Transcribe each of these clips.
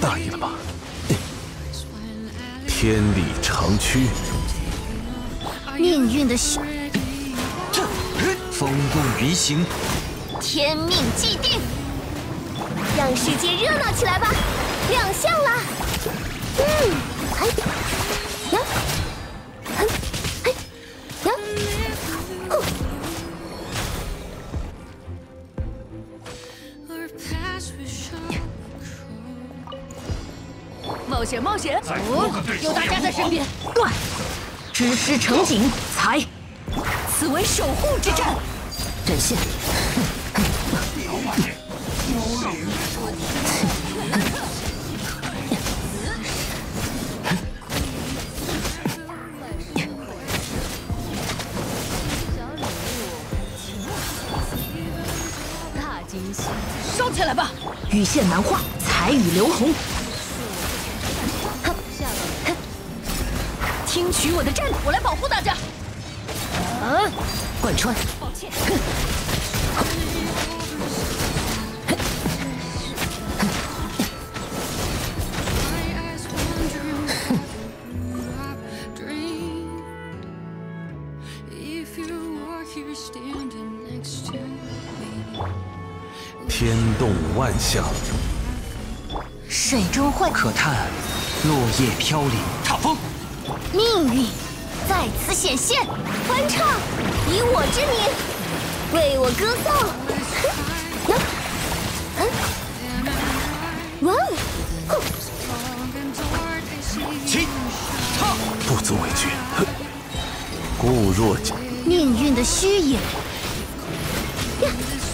大意了吧？天理长驱， 命运的序， 风共云行， 天命既定，让世界热闹起来吧！亮相啦！哎，呀，哎，呀，呼。 冒险！有大家在身边， 断！知师成景，才！此为守护之战。阵线！ 大惊喜！烧起来吧！ 羽线难画，彩雨流红。 听取我的战， 我来保护大家。 贯穿。 抱歉。 天动万象， 水中幻， 可叹落叶飘零。踏风。 命运在此显现，欢唱，以我之名，为我歌颂。哇哦！ 起，踏， 不足为惧。固若金， 命运的虚影。呀！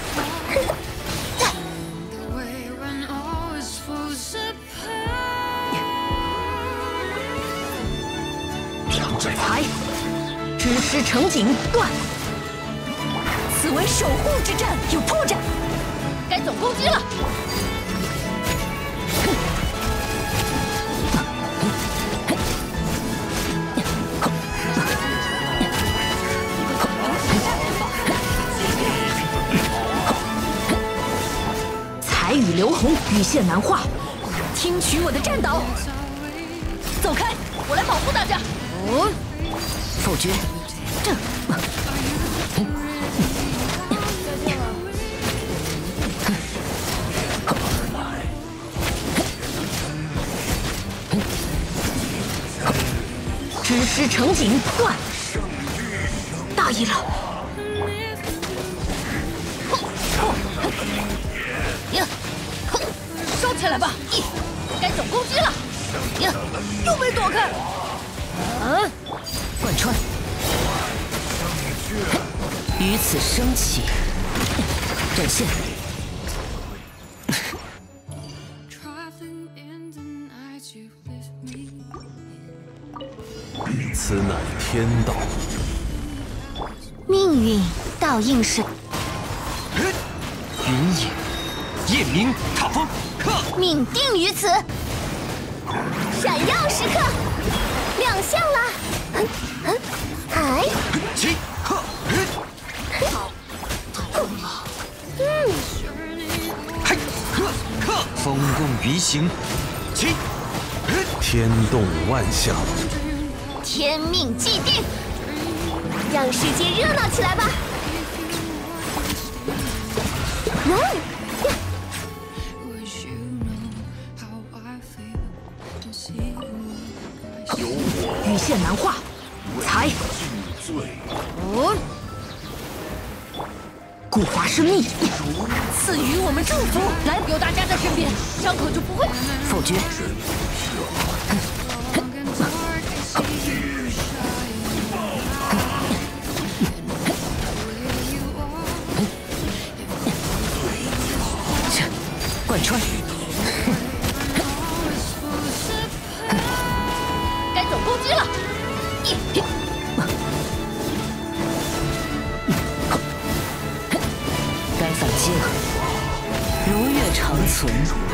才，知师成景，断！此为守护之战，有破绽。 该总攻击了。 彩雨流红，羽线难画。听取我的战导。 走开，我来保护大家。 否决，这知师成景，断！大意了。 呀，烧起来吧！该总攻击了。呀，又没躲开。 贯穿，于此升起，阵线。 此乃天道， 命运倒映是云影，夜明，踏风， 命定于此。闪耀时刻，亮相啦！哎， 起，嘿，风共云行，起， 天动万象， 天命既定，让世界热闹起来吧！ 羽线难画，才。古华生命， 赐予我们祝福。来，有大家在身边，伤口就不会。 否决。贯穿。 该总攻击了。 该反击了。如月长存。